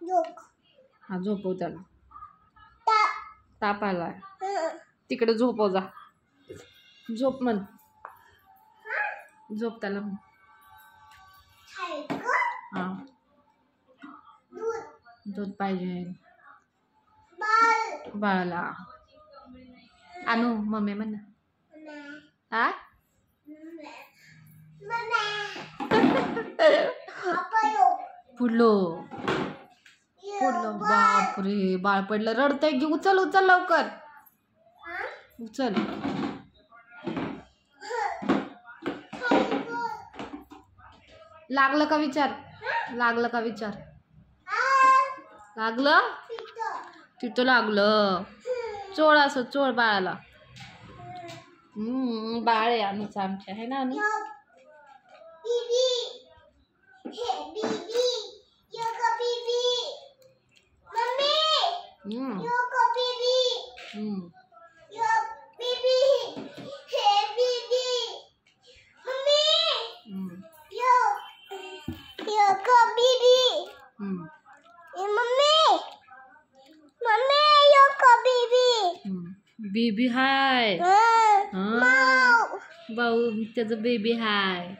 हा झोपव त्याला. ताप आलाय तिकडे झोपव जा. झोप म्हण. झोप त्याला म्हण. हा दूध पाहिजे बाळाला. आणू मम्मी म्हण. हा पुढलो पुढलो. बापरे बाळ पडलं रडतंय. घे उचल उचल लवकर उचल. लागलं का विचार. लागलं का विचार. लागलं तिथं लागलं. चोळ असं चोळ बाळाला. बाळ आहे अनुचं आमच्या आहे ना अनु. Baby hi. भाऊ त्याचं बेबी हाय.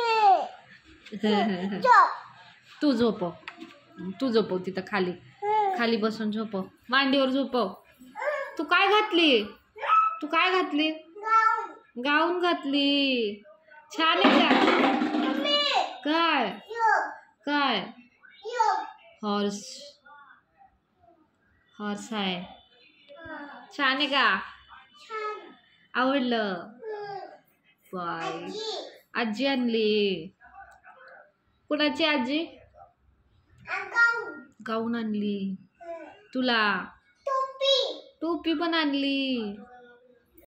तू झोपव. तू झोपव तिथं खाली. खाली बसून झोपव. मांडीवर झोपव. तू काय घातली. तू काय घातली. गाऊन घातली. छान आहे का. काय काय हॉर्स. हॉर्स आहे. छान आहे का. आवडलं. बाय आजी आणली. कुणाची आजी. गाऊन आणली तुला. टोपी पण आणली.